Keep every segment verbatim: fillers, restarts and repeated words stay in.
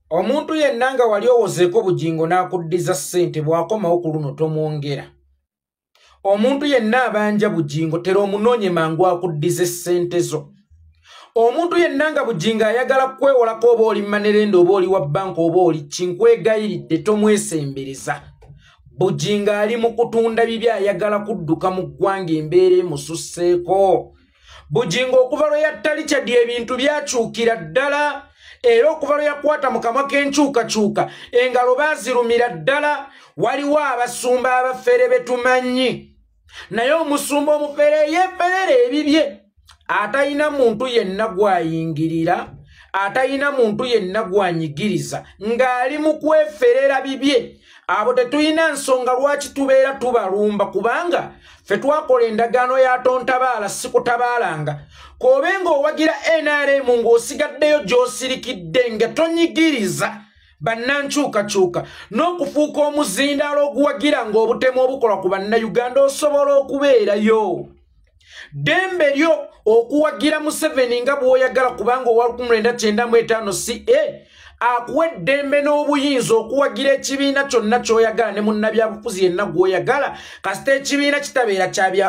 Omuntu yenna nga wali owozeeko Bugingo n'akuddiza ssente bw'akomawo ku luno tomwongera. Omuntu yenna abanja Bugingo tera omunoonye mangu akuddize ssente zo. Omuntu yenna nga Bugingo ayagala kwewolako oba oli Manerendo oba oli wa banka oba oli kinkwegayiridde tomwesembereza. Bugingo ali mu kutunda bibi ayagala kudduka mu ggwanga embeera emususseeko. Bugingo okuva lwe yatta Richard ebintu byakyukira ddala. Era okuva lwe yakwata mu kamwa k'enkyukakyuka engalo baazirumira ddala. Waliwo abasumba abafere betumanyi. Naye omusumba omufere yeeferera ebibye. Atayina muntu yenna gwayingirira, atayina muntu yenna gwanyigiriza ng'ali mu kweferera bibye. Abo tetuyina nsonga lwaki tubeera tubalumba kubanga ffe twakola endagaano ya tontabaala sikutabaalanga. Kobenga owagira N R M ng'osigaddeyo gy'osirikidde nga tonyigiriza bannankyukakyuka n'okufuuka omuzindaalo oguwagira ng'obutemu obukola ku bannayuganda osobola okubeerayo. Dembe lyo okuwagira Museveni nga bw'oyagala kubanga owa lukumi lwenda kyenda mu etaano C A akuwa eddembe n'obuyinza okuwagira ekibiina kyonna ky'oyagala ne munnabyabufuzi yenna gw'oyagala kasita ekibiina kitabeera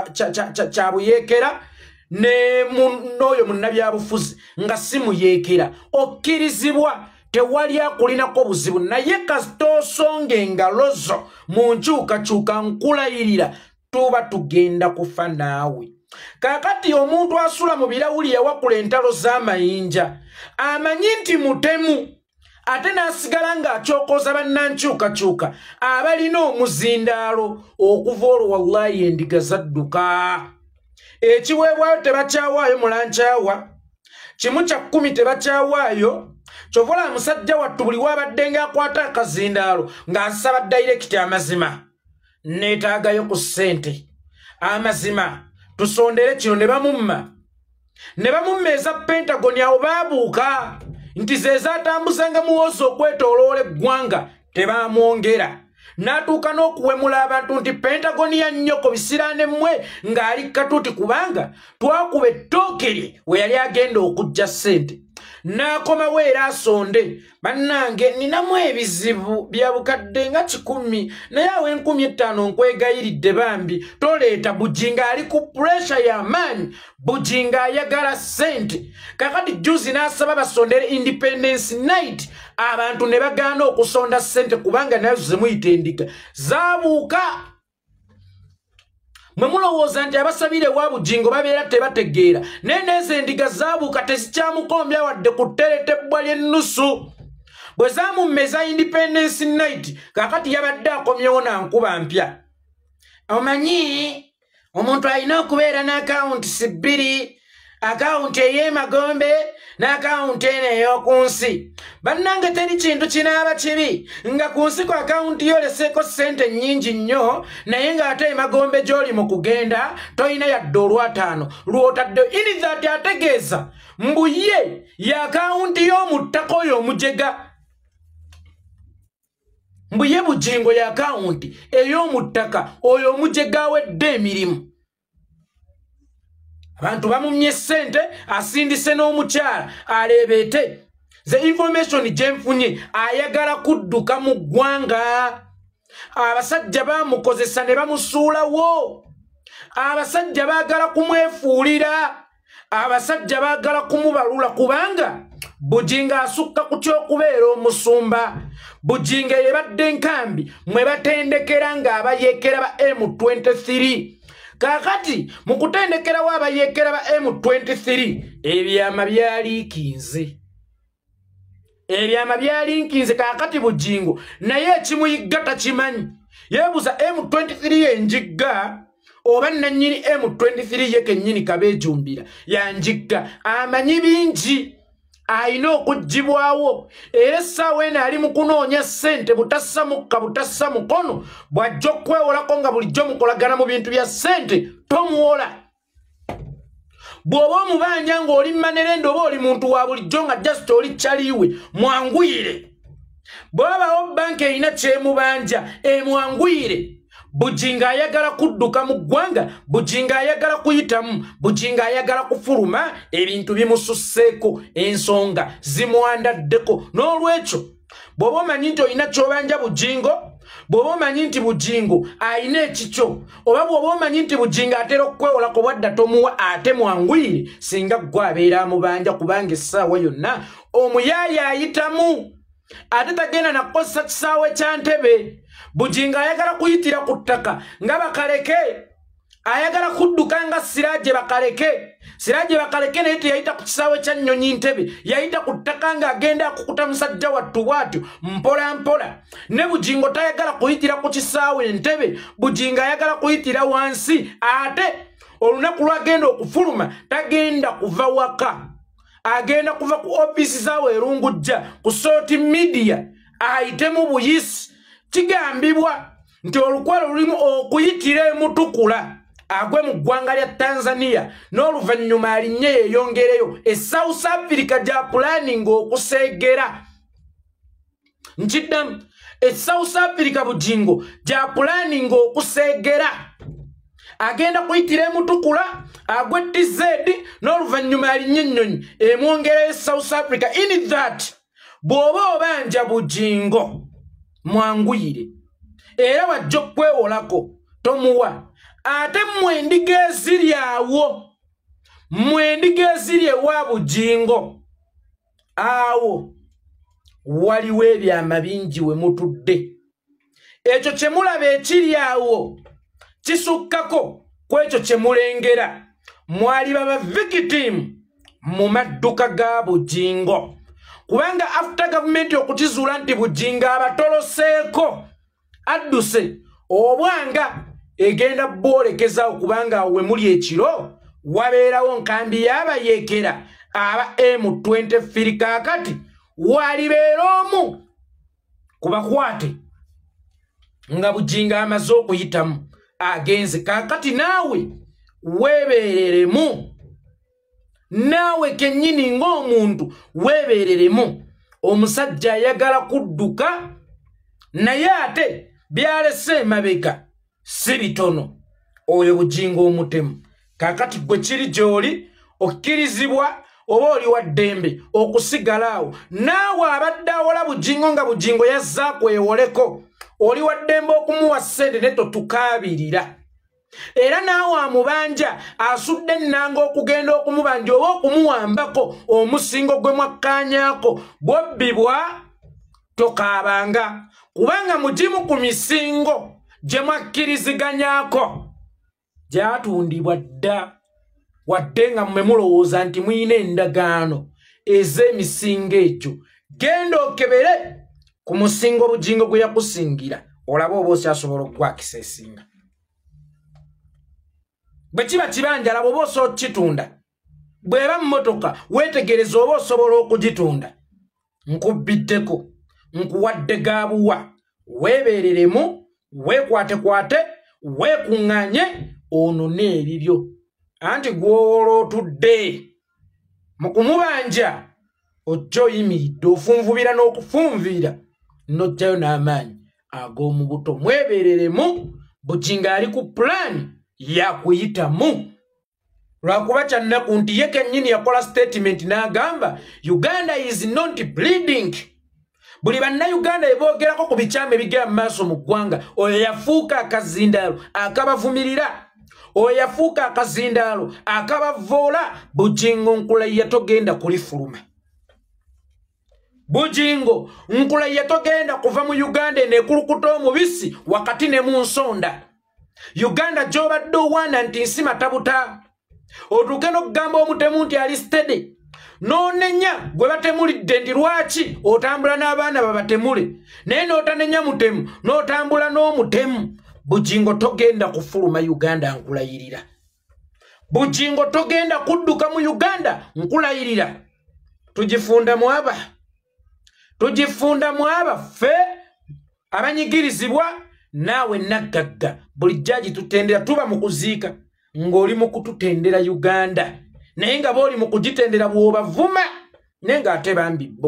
kya buyeekera ne n'oyo munnabyabufuzi nga si muyeekera okkirizibwa tewali akulinako buzibu. Naye kasita osonga engalo zo mu nkyukakyuka nkulayirira tuba tugenda kufa naawe. Kakati omuntu asula mu birawuli yawakula entalo z'amayinja amanyi nti mutemu ate n'asigala ng'akyokoza bannankyukakyuka abalina omuzindaalo okuva olwo wallahi endiga zadduka. Ekiweebwayo tebakyawaayo mulankyawa, kimu kya kkumi tebakyawaayo. Kyovola musajja wattu buli wabadde ng'akwata akazindaalo ng'asaba dayirekiti amazima neetaagayo ku ssente. Amazima tusondere kino ne bamumma ne bamummeeza Pentagon awo baabuuka nti ze zaatambuzanga muwoozi okwetooloola eggwanga tebaamwongera. N'atuuka n'okuwemula abantu nti Pentagon ya nnyoko bisiraane mmwe ng'ali katuuti kubanga twakuba ettooke lye we yali agenda okujja ssente. N'akomawo era asonde bannange ninamu ebizibu bya bukadde nga kikumi naye awo enkumi ettaano nkwegayiridde bambi toleeta. Bugingo ali ku puresha y'amaanyi. Bugingo ayagala ssente. Kakati juzi n'asaba basondere Independence Night abantu ne bagaana okusonda ssente kubanga nayo zemuyita endiga zaabuuka. Mwe mulowooza nti abasabire wa Bugingo babeera tebategeera naye n'ezo endiga zaabuuka tezikyamukombya wadde ku tterete ebbwa ly'ennusu. Bwe zaamummeza Independence Night kakati yabadde akomyewo na nkuba mpya. Omanyi omuntu alina okubeera n'akawunti bbiri, akawunti ey'emagombe n'akawunti eno ey'oku nsi. Bannange teri kintu kinaaba kibi nga ku nsi ku akawunti yoleseeko ssente nnyingi nnyo naye ng'ate emagombe gy'oli mu kugenda toyina yadde olwataano lw'otadde. Ini that ategeeza mbu ye y'akawunti y'omuttaka oyo omujega. Mbu ye Bugingo y'akawunti ey'omuttaka oyo omujega awedde emirimu. Abantu bamumye ssente asindise n'omukyala aleebeete. Ze information gyenfunye ayagala kudduka mu ggwanga. Abasajja baamukozesa ne bamusuulawo. Abasajja baagala kumwefuulira. Abasajja baagala kumubalula kubanga Bugingo asukka ku ky'okubeera omusumba. Bugingo yebadde nkambi mwe batendekera ng'abayeekera ba M twenty-three. Kakati mu kutendekerawo abayeekera ba M twenty-three ebyama byaliikinze. Ebyama byaliikinze kakati Bugingo naye ekimuyigga takimanyi. Yeebuuza M twenty-three yenjigga oba nannyini M twenty-three ye kennyini kabeejumbira yanjigga. Amanyi bingi ayina okuggibwawo era essaawa eno ali mu kunoonya ssente butassa mukka butassa mukono bw'ajja okwewolako nga bulijjo mukolagana mu bintu bya ssente tomuwola. Bw'oba omubanja ng'oli Manerendo oba oli muntu wa bulijjo nga just oli kyaliiwe mwanguyire. Bw'obaawo banka erina kyemubanja emwanguyire. Bugingo ayagala kudduka mu ggwanga, Bugingo ayagala kuyitamu, Bugingo ayagala kufuluma, ebintu bimususseeko, ensonga zimwandaddeko. N'olwekyo bw'oba omanyi nti olina ky'obanja Bugingo, bw'oba omanyi nti Bugingo alina ekikyo, oba bw'oba omanyi nti Bugingo atera okwewolako bwadda tomuwa ate mwanguyire, singa ggwe abeera amubanja kubanga essaawa yonna omuyaaya ayitamu. Ate tagenda nakukozesa kisaawe kya ntebe. Bugingo ayagala kuyitira ku ttaka nga Bakaleke, ayagala kudduka nga Siraje Bakaleke. Siraje Bakaleke naye teyayita ku kisaawe kya nnyonyi ntebe, yayita ku ttaka ng'agenda akukuta musajja wattu bw'atyo mpola mpola. Ne Bugingo tayagala kuyitira ku kisaawe ntebe, Bugingo ayagala kuyitira wansi. Ate olunaku lwagenda okufuluma tagenda kuva waka, agenda kuva ku ofisi zaawe erungujja ku social media ayitemu buyisi. Kigambibwa nti olukwalo lulimu okuyitira emutukula agwe mu ggwanga lya Tanzania n'oluvannyuma alinnye yeeyongereyo. E South Africa gya planning okuseegera. Nkiddamu, e South Africa Bugingo gya planning okuseegera. Agenda kuyitira emutukula agwe T Z n'oluvannyuma alinnye ennyonyi emwongereyo e South Africa. In that bw'oba obanja Bugingo mwanguyire era wajja okwewolako tomuwa. Ate mmwe endiga eziri awo, mmwe endiga eziri ewa Bugingo awo waliwo ebyama bingi we mutudde. Ekyo kye mulaba ekiri awo kisukkako ku ekyo kye mulengera. Mwali baba victim mu madduka ga Bugingo, kubanga after government okukizuula nti Bugingo abatoloseeko adduse obwanga egenda bwolekeza okubanga we muli ekiro wabeerawo nkambi y'abayeekera aba M twenty-three. Kaakati walibeera omu kubakwate nga Bugingo amaze okuyitamu agenze. Kaakati naawe weebeereremu, naawe kennyini ng'omuntu weebeereremu. Omusajja ayagala kudduka naye ate byalese emabega si bitono. Oyo Bugingo omutemu. Kaakati gwe kiri gy'oli okkirizibwa oba oli wa ddembe okusigala awo. Naawe abadde awola Bugingo nga Bugingo yazza kwewoleko, oli wa ddembe okumuwa ssente ne totukaabirira. Era naawe amubanja asudde ennanga okugenda okumubanja oba okumuwambako omusingo gwe mwakkaanyaako bwobbibwa tokaabanga, kubanga mugimu ku misingo gye mwakkiriziganyaako gyatundibwa dda, wadde nga mmwe mulowooza nti muyina endagaano ez'emisingo egyo. Genda okebere ku musingo Bugingo gwe yakusingira olabe oba okyasobola okugwakisa esinga. Bwe kiba kibanja laba oba osobola okukitunda. Bw'eba mmotoka weetegereza oba osobola okugitunda. Nkubbiddeko, nkuwadde ga buwa, weebeereremu, weekwatekwate, weekuŋŋaanye onone ebibyo. Anti gw'owola otudde mu kumubanja ojja oyimiridde ofunvubira n'okufunviira n'ojjayo n'amaanyi ag'omu buto. Mwebeereremu, Bugingo ali ku pulaani yakuyitamu. Lwakuba kyannaku nti ye kennyini yakola statement n'agamba Uganda is not bleeding. Buli bannayuganda eboogerako ku bikyamu ebigera mu maaso mu ggwanga, oyo yafuuka akazindaalo akabavumirira, oyo yafuuka akazindaalo akabavoola. Bugingo Nkulayiya togenda kulifuluma. Bugingo Nkulayiya togenda kuva mu Uganda enekulukuta omubisi wakati ne mu nsonda. Uganda gy'obadde owaana nti nsi matabuta, otuuke n'okugamba omutemu nti ali steady, n'onenya gwe batemulidde nti lwaki otambula n'abaana babatemule, naye n'otanenya mutemu n'otambula n'omutemu. Bugingo togenda kufuluma Uganda nkulayirira. Bugingo togenda kudduka mu Uganda nkulayirira. Tugifunda mwaba, tugifunda mwaba ffe abanyigirizibwa naawe naggagga. Bulijjo agitutendera tuba mu kuziika ng'oli mu kututendera Uganda, naye nga bw'oli mu kugitendera bw'obavuma naye ng'ate bambi bo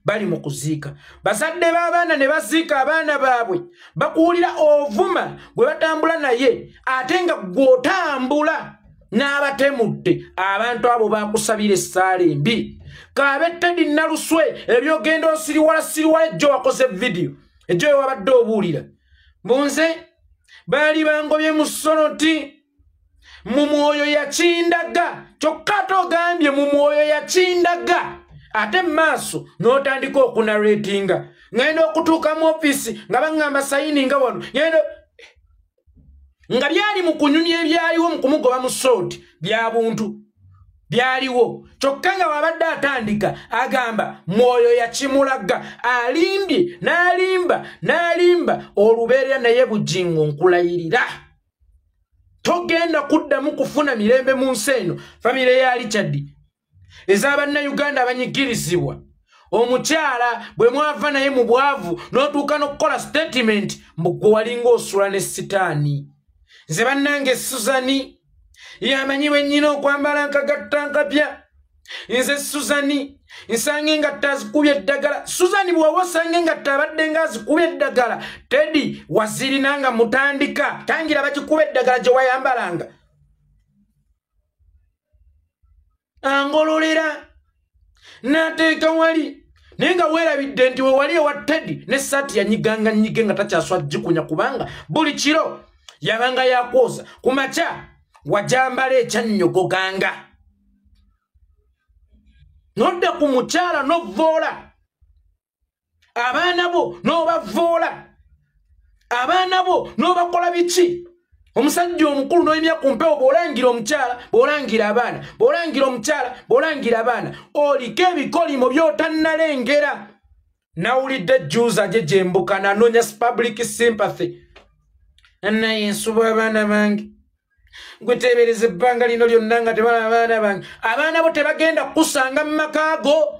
bali mu kuziika bazadde b'abaana ne baziika abaana baabwe bakuwulira ovuma gwe batambula naye ate nga gw'otambula n'abatemudde abantu abo bakusabira essaala embi kaabe Teddy Naluswe ebyogenda osiriwala siriwala ejjo wakoze vidiyo ejjo wabadde obuulira bunze baali bangobye mu sonoti mu mwoyo yakindaga kyokka togambye mu mwoyo yakindaga ate maaso n'otandika okunarratinga ngenda okutuuka mu ofiisi nga baŋŋamba sayininga wano ngenda nga byali mu kunyumya ebyaliwo mu kumugoba mu sooti bya buntu byaliwo kyokka nga wabadde atandika agamba mwoyo yakimulaga alimbye n'alimba n'alimba olubeerera naye Bugingo nkulayirira togenda kuddamu kufuna mirembe mu nsi eno famire ya Richard ez'Abannayuganda abanyigirizibwa omukyala bwe mwava naye mu bwavu n'otuuka n'okukola statement mbugwe walinga osula ne sitaani nze bannange Suzani yamanyi bwennyina okwambala nkagatta nkapya nze Suzani nsange engatta azikubye eddagala Suzani bw'oba osange engatta abadde nga azikubye eddagala Teddy wazirina nga mutandika tangira bakikuba eddagala gye wayambalanga angololera n'ateeka wali naye nga weerabidde nti we wali ewa Teddy n'essaati yanyiganga nyige nga takyaswa gikunya kubanga buli kiro yabanga yakwoza ku makya wajambala ekyannyoggoganga nodda ku mukyala novoola abaana bo n'obavoola abaana bo n'obakola biki omusajja omukulu n'oyimya ku mpewo bw'olangira omukyala bw'olangira abaana bw'olangira omukyala bw'olangira abaana oliko ebikolimo by'otannalengera nawulidde juuza gye gyembuka nanoonya public sympathy naye nsuba abaana bange gweteebereza ebbanga lino lyonna nga tebala abaana bange abaana bo tebagenda kusanga mu makaago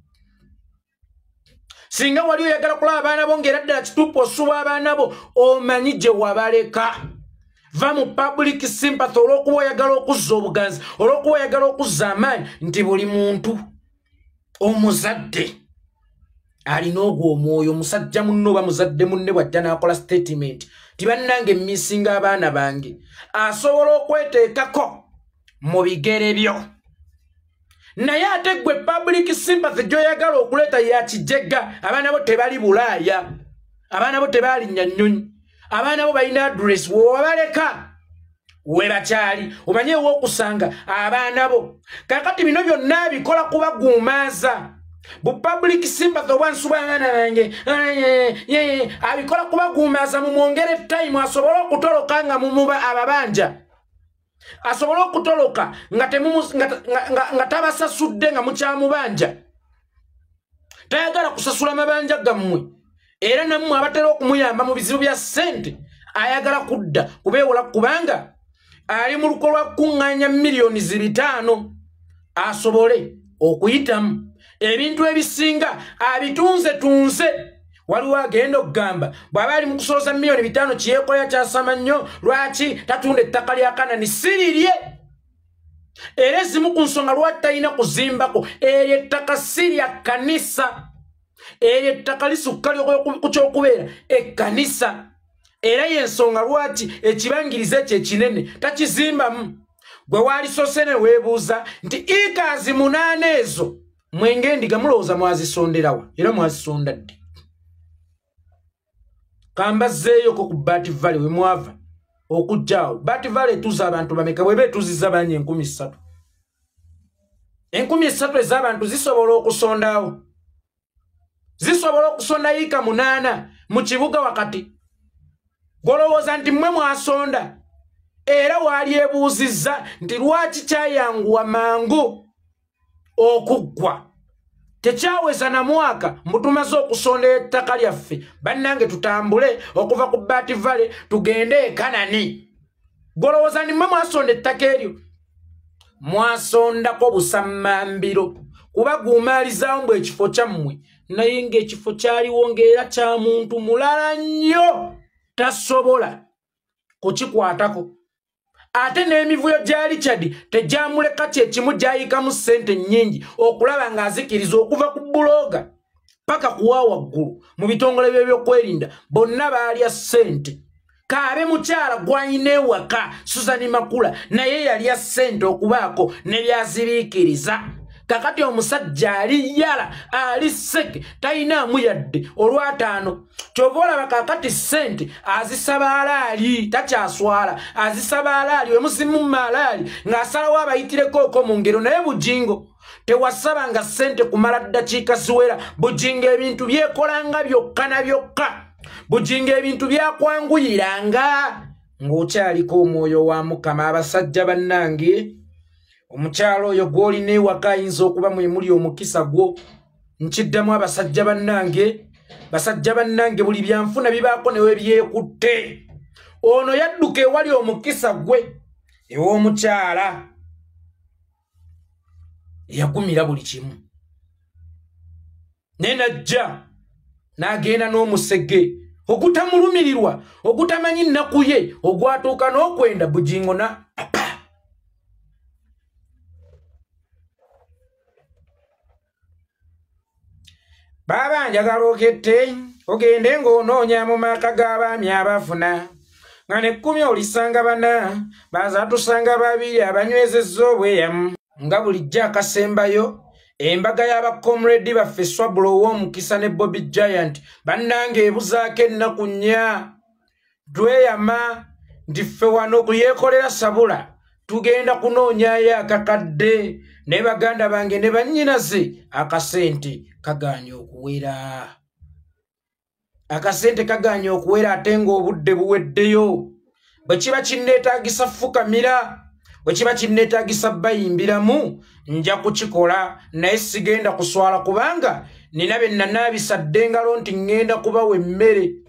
singa wali oyagala kulaba abaana bo ng'era ddala kituupu osuba abaana bo omanyi gye wabaleka va mu public sympathy olw'okuba oyagala okuzza obuganzi olw'okuba oyagala okuzza amaanyi nti buli muntu omuzadde alina ogwo omwoyo omusajja munno oba muzadde munne bw'ajja n'akola statement tibannange mmisinga abaana bange asobola okweteekako mu bigere byo naye ate gwe public sympathy gy'oyagala okuleeta ya kijegga abaana bo tebali Bulaaya abaana bo tebalinnya nnyonyi abaana bo balina address wowabaleka we bakyali omanye ew'okusanga abaana bo kakati bino byonna bikola kubaguumaaza bu public sympathy obwansuba abaana bange abikola kubaguumaaza mu mwongere time asobole okutoloka nga mumuba ababanja asobole okutoloka nga, nga, nga, nga tabasasudde nga mukyamubanja tayagala kusasula mabanja gammwe era nammwe abatera okumuyamba mu bizibu bya ssente ayagala kudda kubeewola kubanga ali mu luko lwa kuŋŋaanya miliyoni zibitaano asobole okuyitamu ebintu ebisinga abitunze tunze waliwo agenda okugamba bw'aba ali mu kusolooza miliyoni bitaano kiyeekolera kyasama nnyo lwaki tatunda ettaka lya Kanani sirirye era ezimu ku nsonga lwaki talina kuzimbako eryo ettaka si lya kkanisa eryo ettaka lisukka ku ky'okubeera ekkanisa era y'ensonga lwaki ekibangiriza ekyo ekinene takizimbamu gwe waalisose ne weebuuza nti ikaazi munaana ezo mwenge ndiga mulowooza mwazisonderawa era mwazisonda ddi kambazzeeyoko ku Baati Valley we mwava okujjaawo Baati Valley etuuza abantu bameka bweba etuuzizza bangi enkumi ssatu enkumi essatu ez'abantu zisobola okusondawo zisobola okusonda yiika munaana mu kibuga wakati golowooza nti mmwe mwasonda era waali ebuuzizza nti lwaki kyayanguwa mangu okuggwa tekyaweza na mwaka mbutumaze okusonda ettaka lyaffe bannange tutambule okuva ku Baati Valley tugende e Kanani golowooza nti mmwe mwasonda ettaka eryo mwasondako busammambiro kuba guumaalizaawo mbu ekifo kyammwe naye ng'ekifo kyaliwo ng'era kya muntu mulala nnyo tasobola kukikwatako ate n'emivuyo gya Richard tegyamuleka kyekimu gyayikamu ssente nnyingi okulaba ng'azikiriza okuva ku buloga paka kuwa waggulu mu bitongole by'ebyokwerinda bonna baalya ssente. Kaabe mukyala gwayina ewaka Susan Makula naye yalya ssente okubaako ne byaziriikiriza. Kakati omusajja ali yala ali seke tayinaamu yadde olwataano. Kyova olaba kakati ssente azisaba alaali takyaswala azisaba alaali wemusimu malaali ng'asalawo abayitireko Koko mu ngero naye Bugingo tewasaba nga ssente kumala ddakiika ziwera. Bugingo ebintu byekolanga byokka na byokka. Bugingo ebintu byakwanguyiranga ng'okyaliko omwoyo wa Mukama. Abasajja bannange omukyalo oyo gw'olina ewaka ayinza okuba mwe muli omukisa gwo. Nkiddamu abasajja bannange basajja bannange buli byanfuna bibaako newe byekutte. Ono yadduka ewali omukisa gwe ew'omukyala eyagumira buli kimu. Ne najja n'agenda n'omusege ogutamulumirirwa ogutamanyi nnaku ye ogwatuuka n'okwenda Bugingo na Baba njagala okette ogende ng'onoonya mu maka g'abaami abafuna nga nekkumi olisanga bana baza tusanga babiri abanywezezza obweyamu nga bulijjo akasembayo embaga y'abakomredi baffe Swabula ow'omukisa ne Bobby Giant bannange ebuzaako ennaku nnya tweyama nti ffe wano ku Yekolela Sabula tugenda kunoonyayo akakadde ne baganda bange ne bannyinaze akasente kagaanye okuwera. Akasente kagaanye okuwera ate ng'obudde buweddeyo. Bwe kiba kinneetaagisa fukamira bwe kiba kinneetaagisa bayimbiramu nja kukikola naye sigenda kuswala kubanga nina be nnanaabisadde engalo nti ŋŋenda kubawa emmere.